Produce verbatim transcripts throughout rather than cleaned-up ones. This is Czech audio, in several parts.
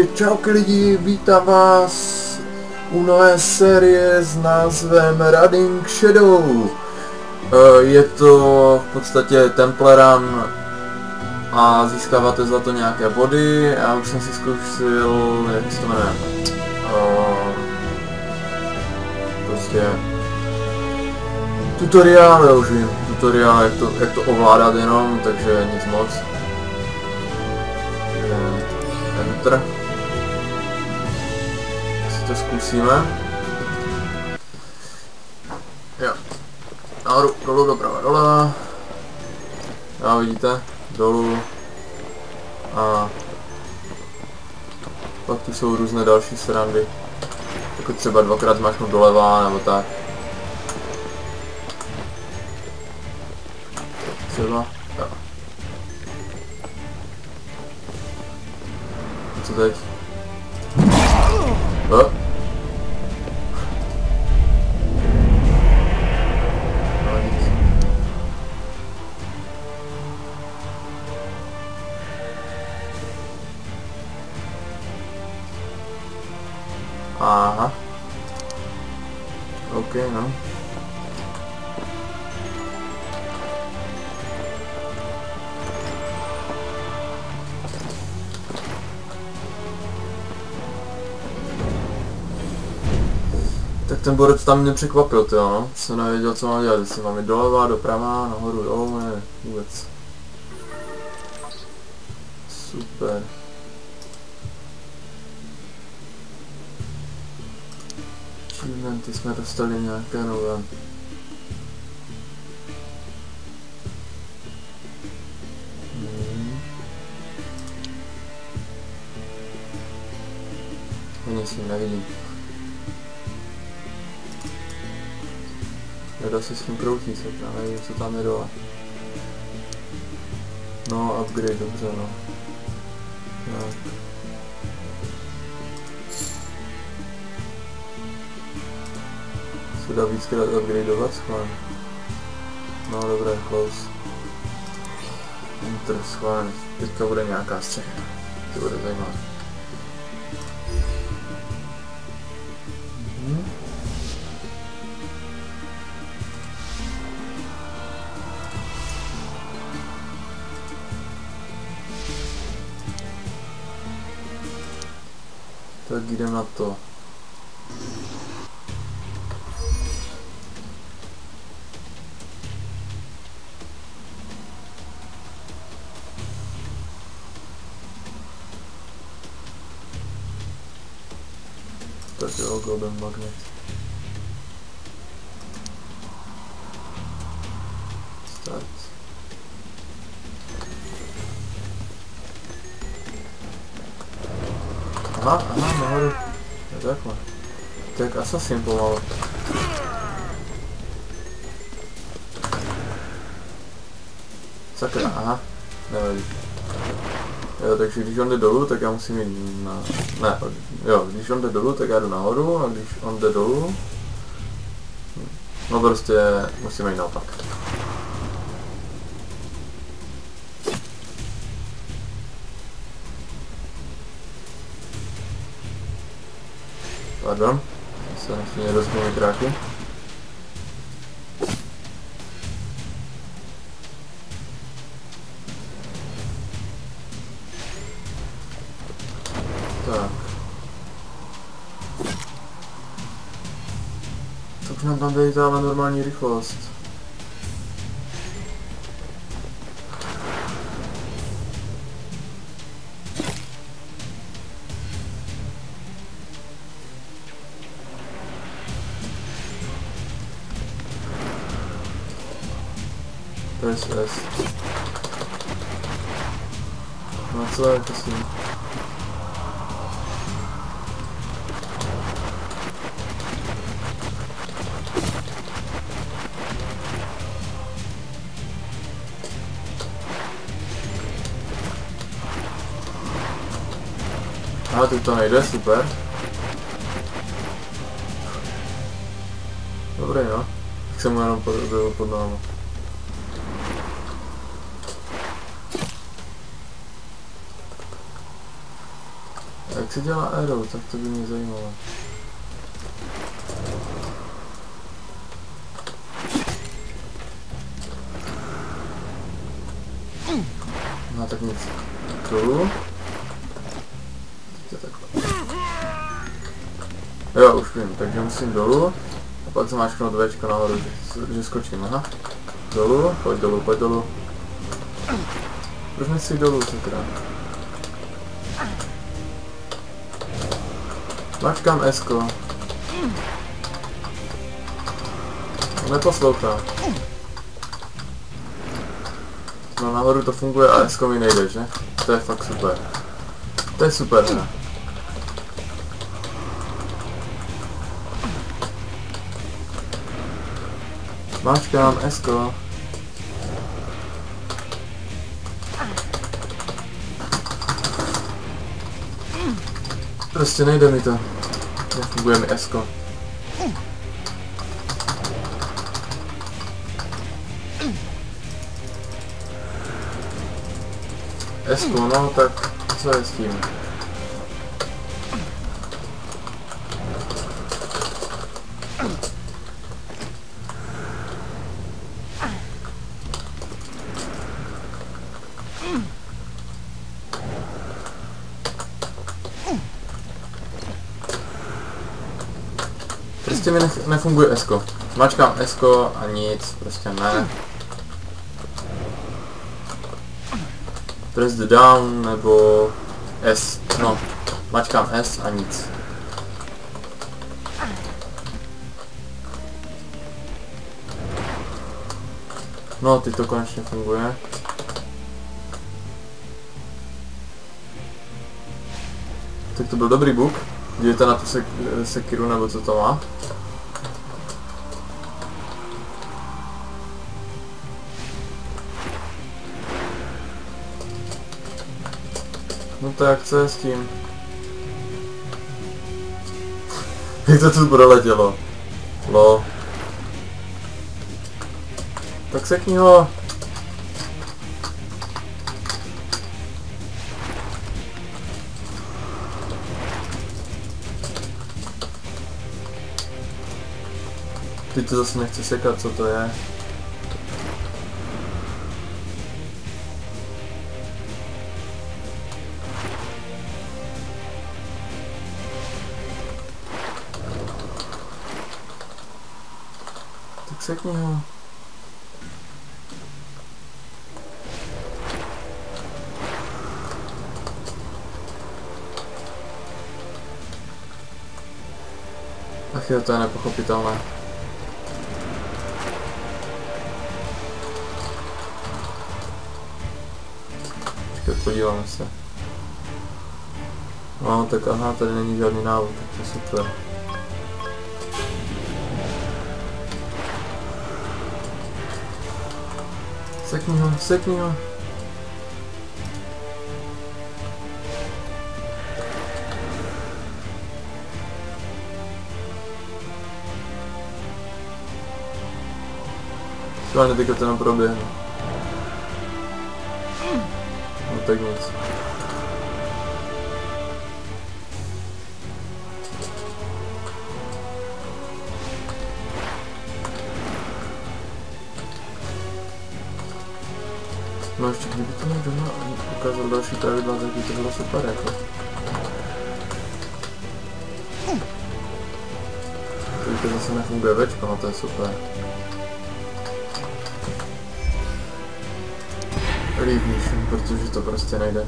Takže čauky lidi, vítám vás u nové série s názvem Running Shadow. Je to v podstatě Temple Run a získáváte za to nějaké body. Já už jsem si zkoušel, jak se to jmenuje, prostě tutoriál, já už vím, tutoriál, jak to, jak to ovládat jenom, takže nic moc. Enter. Si to zkusíme. Jo. Nahoru, dolů, doprava, dole. Já vidíte, dolů. A pak tu jsou různé další srandy. Jako třeba dvakrát zmáčknout doleva, nebo tak. Třeba. Jo. Co teď? Oh. No nic. Aha. OK, no. Tak ten borec tam mě překvapil, tyjo, no. Jsem nevěděl, co mám dělat, jestli mám jít doleva, doprava, nahoru, dolů, ne, vůbec. Super. Achievementy jsme dostali nějaké nové. Hmm. Nic s ním nevidím. Nedá se s tím kroutit, se já nevím, co tam je dole. No, upgrade, dobře, no. Tak. Se dá víckrát upgradeovat, schválně. No, dobré, close. Enter, schválně. Teďka bude nějaká střecha. To bude zajímavé. Mhm. Tak jdem na to. Tak jo, golden magnet. Start. Aha, aha, nahoru. Je takhle. Tak Assassin pomalu. Sakra, aha. Nevadí. Jo, takže když on jde dolů, tak já musím jít na... Ne, jo, když on jde dolů, tak já jdu nahoru, a když on jde dolů... No prostě musíme jít naopak. Pardon, se nechci rozmění kráky. Tak. Tak nám tam dejte ale normální rychlost. Press S. No co je to s ním? Aha, teď to nejde, super. Dobrý, no. Tak jsem mu jenom pod, pod náma. se dělá aero, tak to by mě zajímalo. No tak nic. Tu. Jo, už vím, takže musím dolů. A pak zmáčknout Včko nahoru, že, že skočím, aha. Dolů, pojď dolů, pojď dolů. Proč nechci dolů, sakra? Mačkám S-ko. Neposlouchá. No nahoru to funguje a S-ko mi nejde, že? To je fakt super. To je super hra. Mačkám S-ko. Prostě nejde mi to. Nefunguje mi S-ko. S-ko, no tak co je s tím? Prostě mi nef nefunguje S-ko. Mačkám S-ko a nic, prostě ne. Press the down nebo S, no, mačkám S a nic. No, teď to konečně funguje. Tak to byl dobrý bug. Dívejte na tu sek sekiru nebo co to má. No tak co je s tím? Jak to tu proletělo? Lo. Tak sekni ho. Teď to zase nechci sekat, co to je. Tak sekni ho. Ach jo, to je nepochopitelné. Podíváme se. No tak aha, tady není žádný návod, tak to je super. Sekni ho, sekni ho. Schválně teďka to jenom proběhne. No tak nic. No ještě kdyby to někdo ukázal další pravidla, tak by to bylo super jako. Teď zase nefunguje Včko, no to je super. Líbíš, protože to prostě nejde.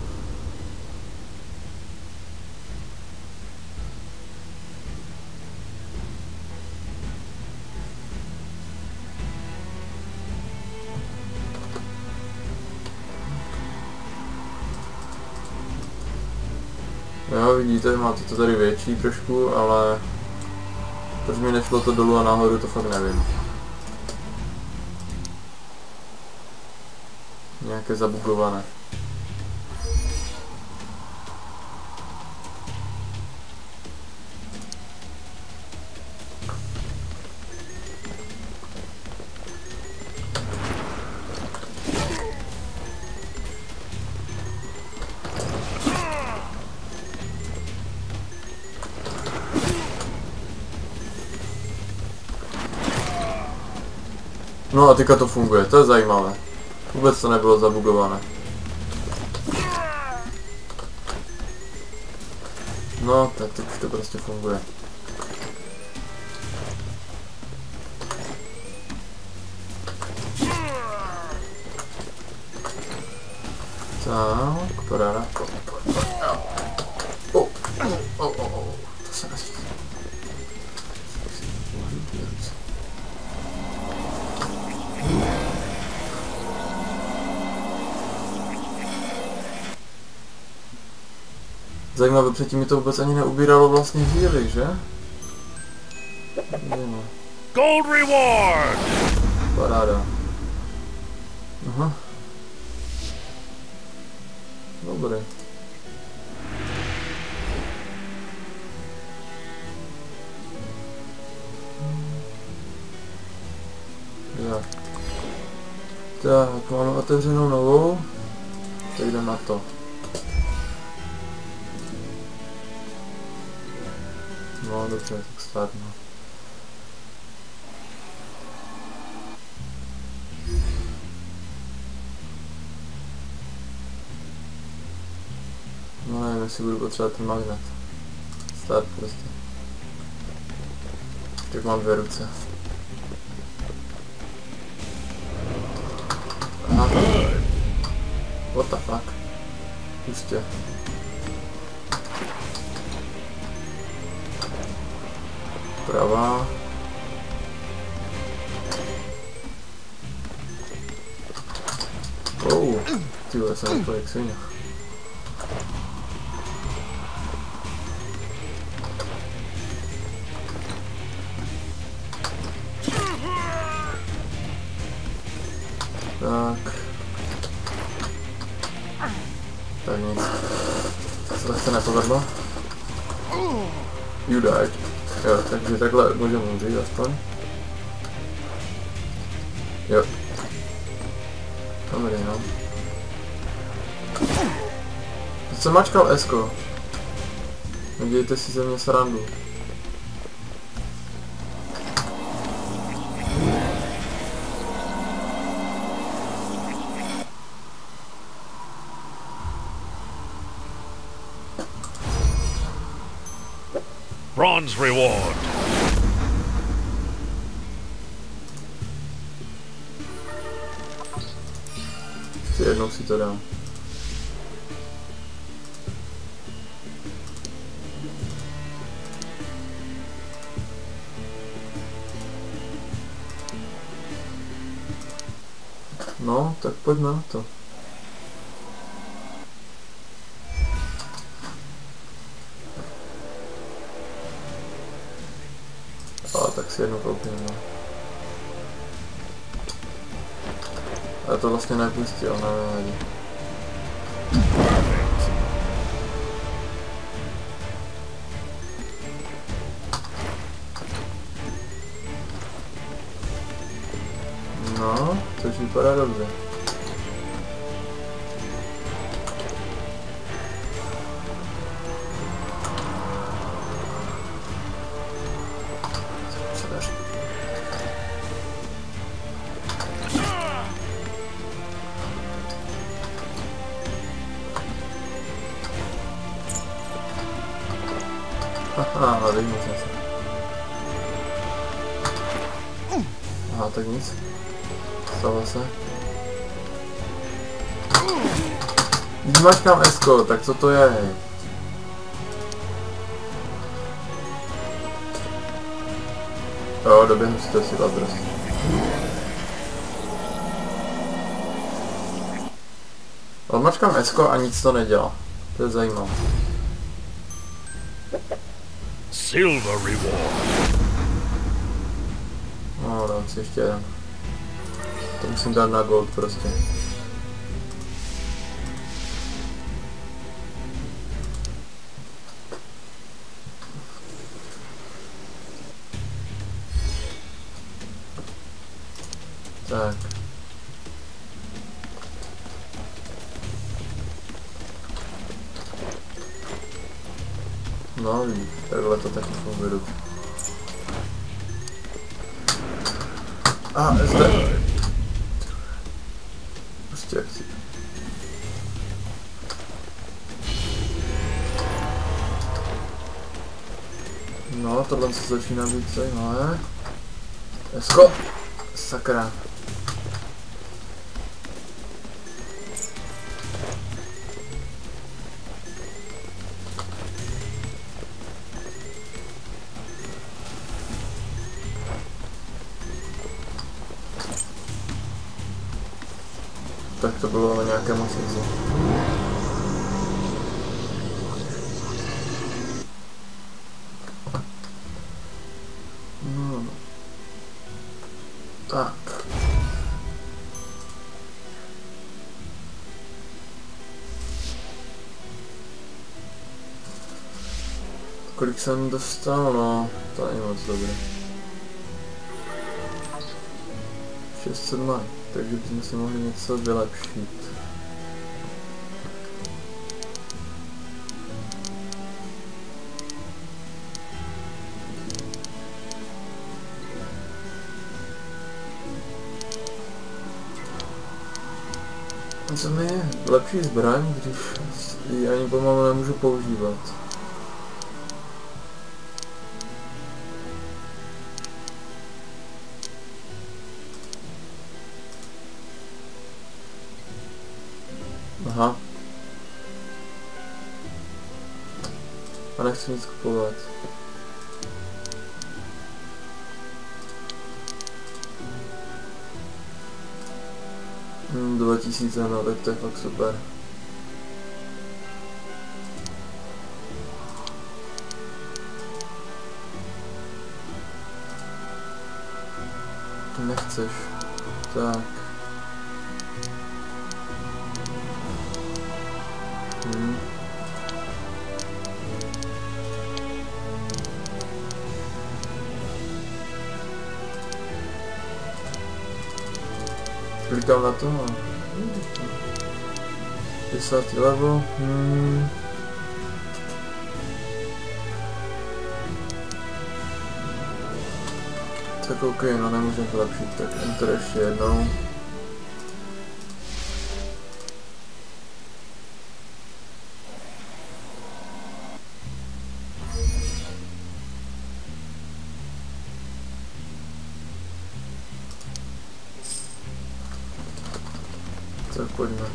Jo, vidíte, máte to tady větší trošku, ale proč mi nešlo to dolů a nahoru, to fakt nevím. Nějaké zabugované. No a teďka to funguje, to je zajímavé. Vůbec to nebylo zabugované. No, tak teď už to prostě funguje. Tak, paráda. Oh, oh, oh, oh, to se nesmí. Zajímavé, předtím mi to vůbec ani neubíralo vlastně díly, že? No. Gold reward! Paráda. Aha. Dobrý. Tak. Tak, máme otevřenou novou. Tak jdem na to. No dobře, tak startno. No nevím, jestli budu potřebovat ten magnet. Start prostě. Tak mám dvě ruce. Aha. What the fuck? Pustě. Pravá. Oh, ty vole, jsem to jak svině. Tak. Tak nic. To se lehce nepovedlo. You died. Jo, takže takhle můžeme umřít aspoň. Jo. Dobrý, no. Teď jsem mačkal S-ko. Nedějte si ze mě srandu. Bronze reward. Ještě jednou si to dám. No, tak pojďme na to. A tak si jednou koupím, no. Ale to vlastně nepustí, ale nevadí. No, což vypadá dobře. Haha, ale vyjmu jsem se. Aha, tak nic. Stalo se. Když mačkám S-ko, tak co to je? Jo, doběhnu si to si prostě. Ale mačkám S-ko a nic to nedělá. To je zajímavé. Silver reward. No, dám si ještě jeden. To musím dát na gold prostě. Tak. No, takhle to taky funguje dobře. A, zde. tohle se začíná být zajímavé. Esko! Sakra. Tak to bylo ale nějaké moc easy. No. Tak. Kolik jsem dostal, no, to není moc dobré. šest set má, takže bychom si mohli něco vylepšit. A co mi je lepší zbraň, když ji ani pomalu nemůžu používat? Aha. A nechci nic kupovat. Hmm, dva tisíce, no, tak to je fakt super. Nechceš. Tak. Hmm. Klikám na to, no. desátý level. Hmm. Tak ok, no nemůžeme zlepšit, tak enter ještě jednou. Tak pojďme.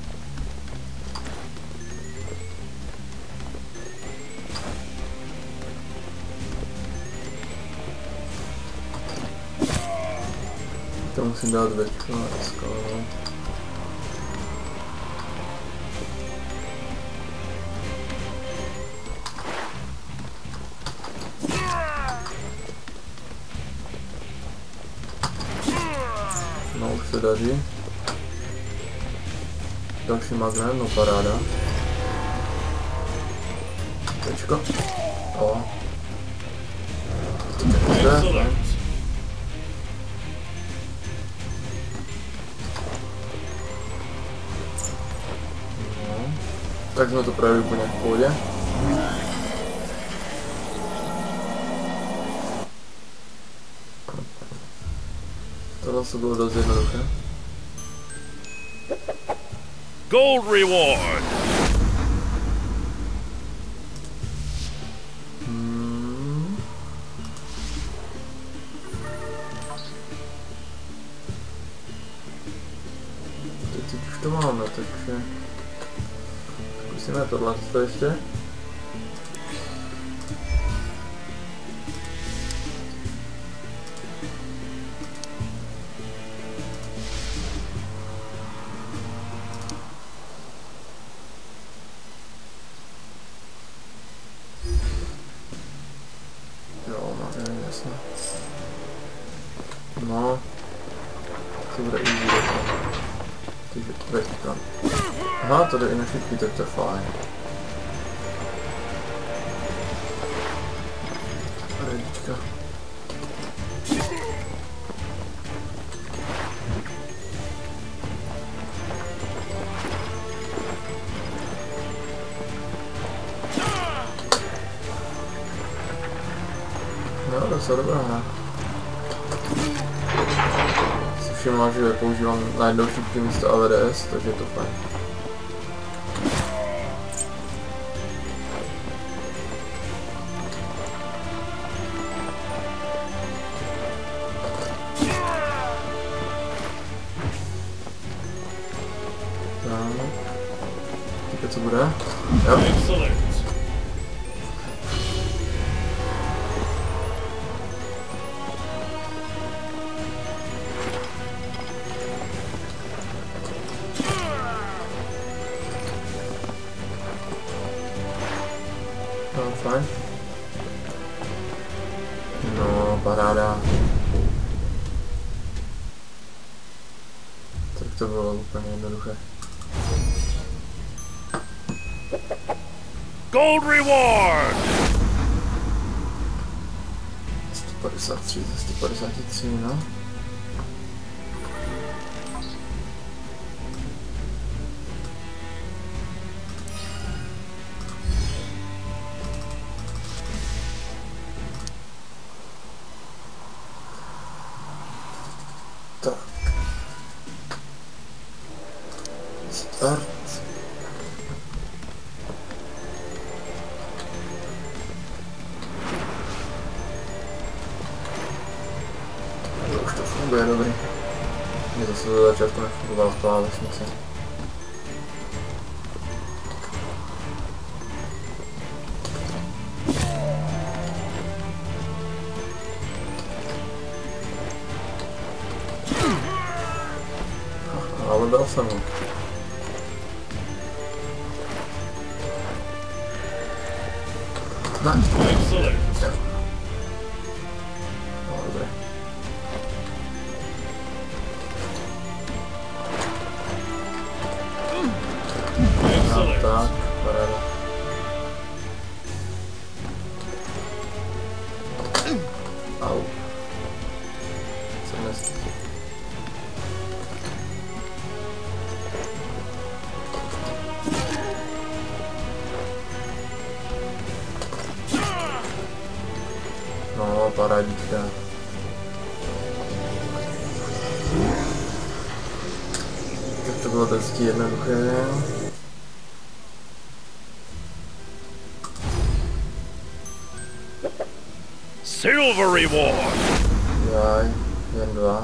To musím dát večku na skalu. No už se daří. Další magnet, no paráda. Tečko. O. Zde, no. Tak jsme to právě úplně v pohodě. Tohle se bylo dost jednoduché. Gold reward! Hmm. Teď už to máme, takže zkusíme tohle ještě. No, to bude easy dokonce. Takže veď tam. Aha, to jde i na šipky, tak to je fajn. Redička. No, docela dobrá hra. Všimla, že používám najednou šipky místo A V D S, takže je to fajn. co bude. Jo. No, fajn. No, paráda. Tak to bylo úplně jednoduché. Gold reward! sto padesát tři ze sto padesát tři, no. Tak. Start. Už to funguje, dobrý. Mě zase do začátku nefungovala klávesnice. Ale dal jsem ho. Ne. No, dobré. No, tak, paráda. Au. Jsem nestihl. No, parádička. Tak to bylo dosti jednoduché. Silver reward! Jaj, jen dva.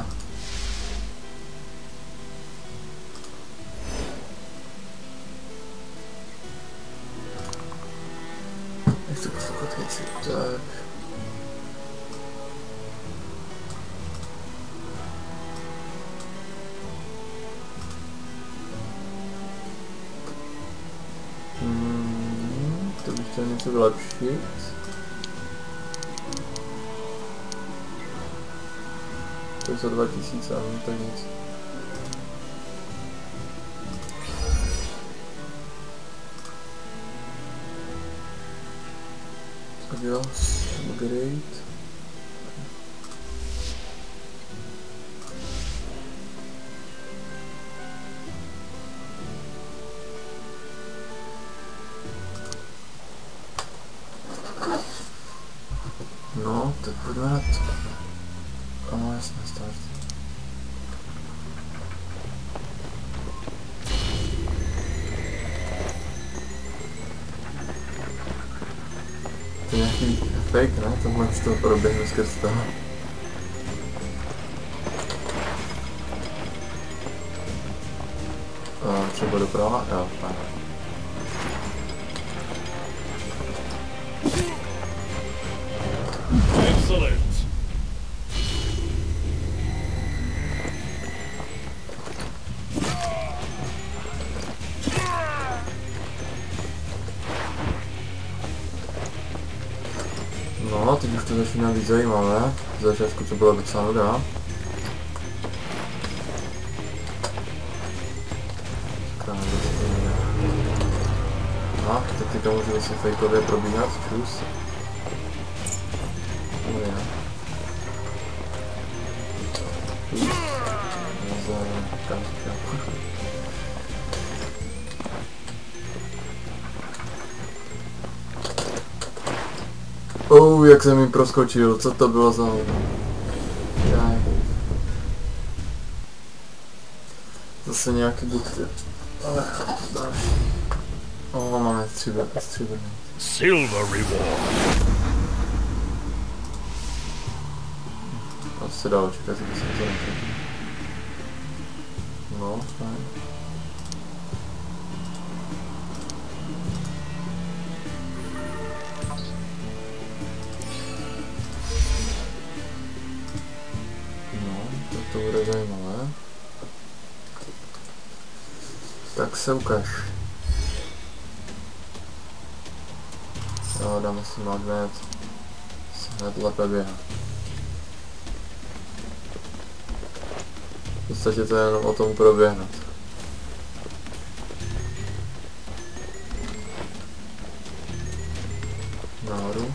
Nechci poslouchat věci, tak. Hmm, to bych chtěl něco vylepšit. To je za dva tisíce, no to nic. Adios, upgrade. No, tak pojďme na to. A jasně, start. To je nějaký fake, ne? To máš to proběhnu skrz toho. A třeba doprava? Jo, tak. Excellent! No, teď už to začíná být zajímavé. V začátku to bylo docela nuda. No, tak teďka můžu vlastně fejkově probíhat, čus. No je. Čus. Kam říkám. Oh, jak jsem jim proskočil, co to bylo za hodno. Jaj. Zase nějaký bukty. Ale další. O, máme stříbrný. Silver reward! Asi dalo čekat, kdyby jsem to nechal. No, fajn. to bude zajímavé. Tak se ukaž. Jo, dáme si magnet. Hned lépe běhá. V podstatě to je jenom o tom proběhnout. Nahoru.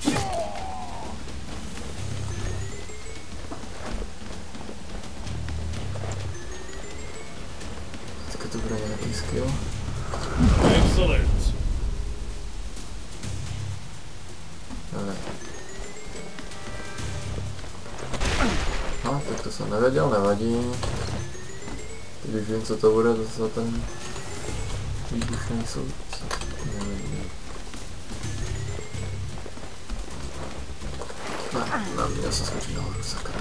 Teďka to bude nějaký skill. Excellent. Ne. No, tak to jsem nevěděl, nevadí. Teď už vím, co to bude za ten výbušný soud. Nevím. Ne, ne, měl jsem skočit nahoru, sakra.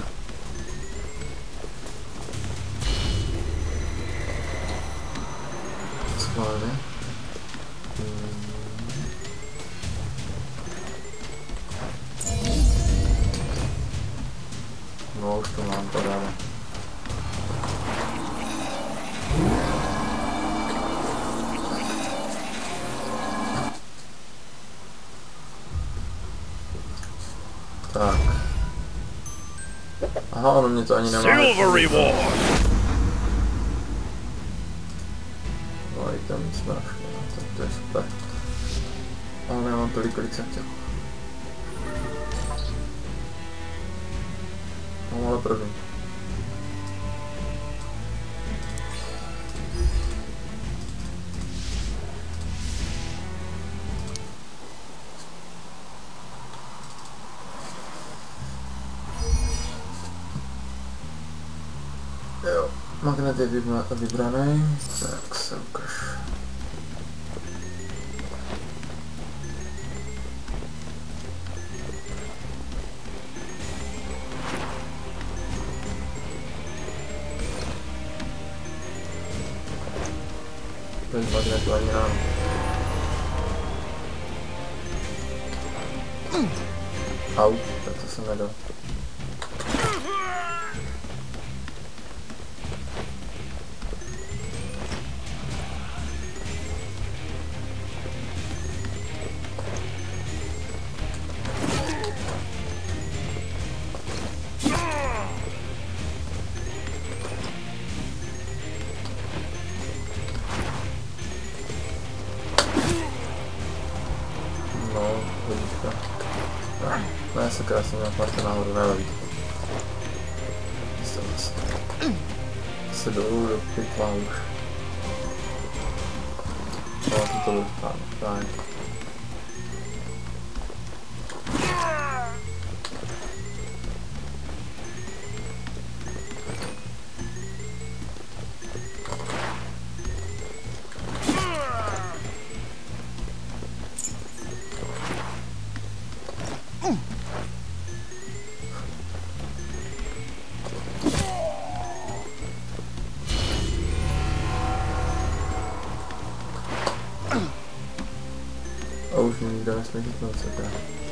Schválně. Hmm. No, už to mám paráda. Tak. Aha, ono mě to ani nemá. Silver reward. No i tam jsme našli, no, tak to je super. Ale nemám tolik, kolik jsem chtěl. Mám ale první. Jo, magnet je vybraný, tak se ukaž. Bez magnetu ani nám. Au, tak to jsem nedal. No, vidíčka. No, já se krásně měl parta nahoru, nevadí. Zase zase. Se dolů do pytla už. No, to to bude fajn. A už mi nikdo nesmí chytnout, sakra.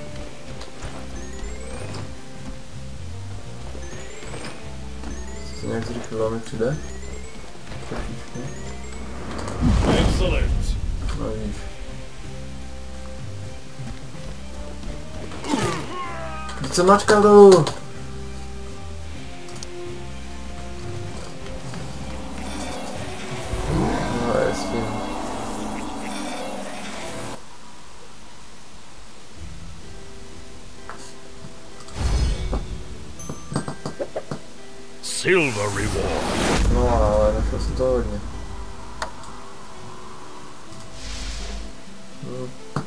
Se nějak zrychlilo mi přijde? Trošičku. Excellent. No víš. Teď jsem mačkal dolů! No jasně. Silver reward. No ale nešlo si to hodně. Hm.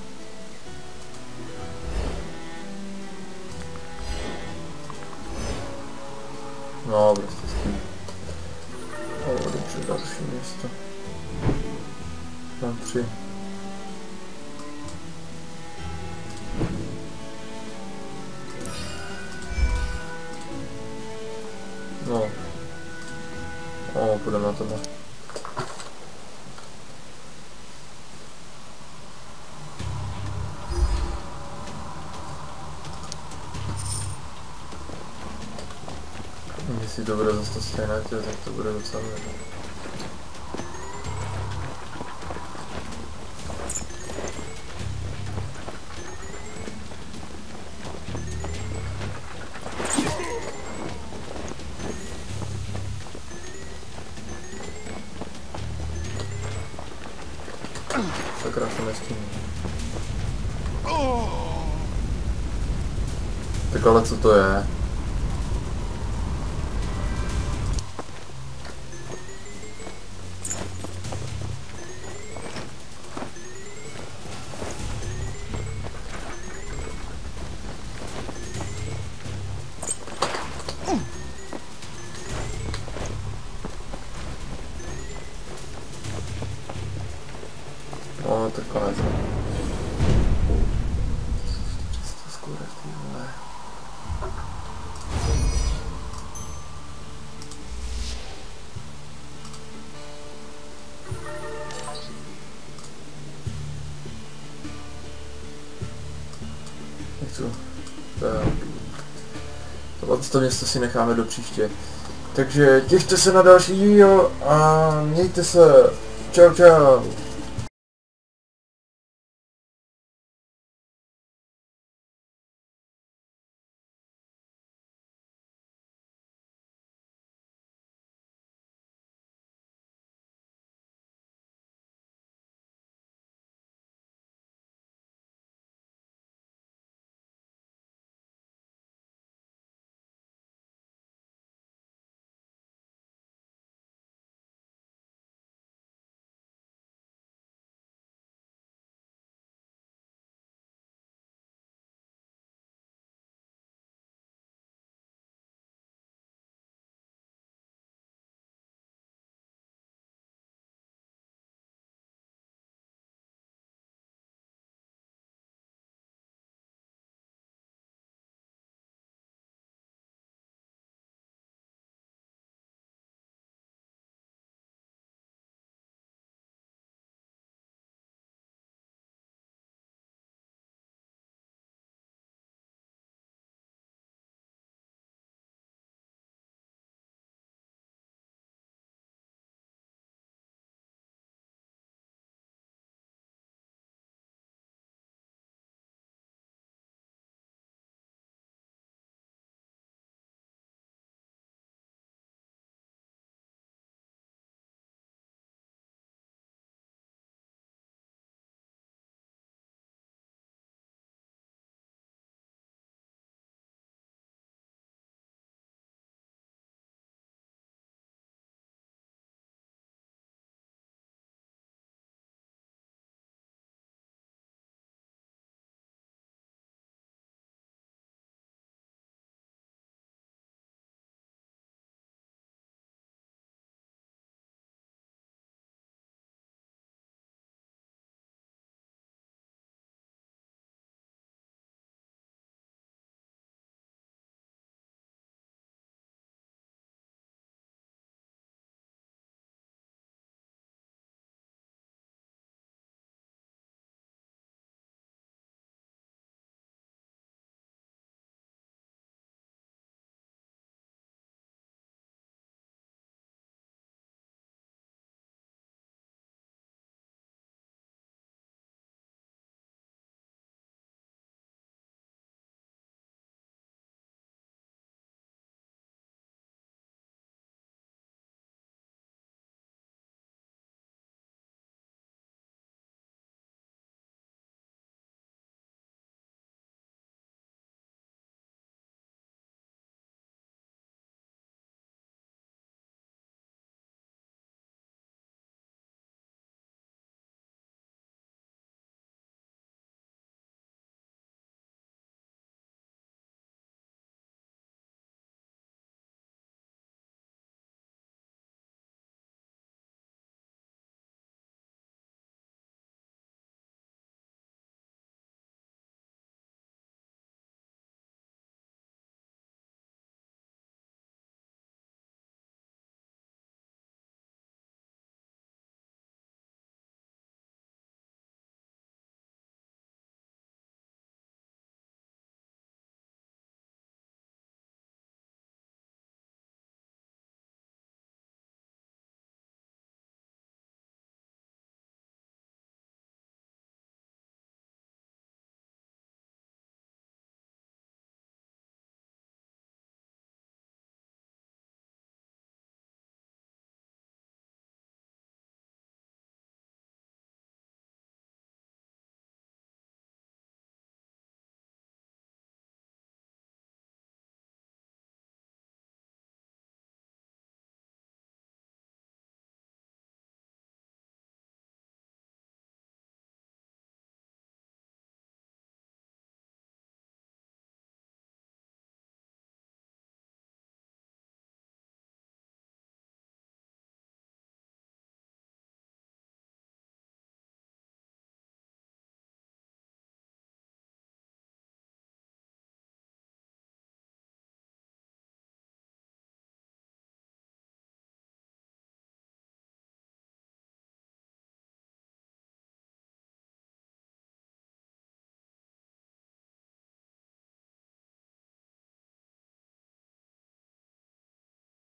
No prostě s tím. O, dobře, další místo. Tam tři. No. O, půjdeme na tohle. Když si to bude zase to stejné, tak to bude docela nevím. Sakra, to nestíní. Tak ale co to je? No, to konec. To skoro ty vole. Nechci. Tak. Tohle to město si necháme do příště. Takže těšte se na další díl a mějte se. Čau čau.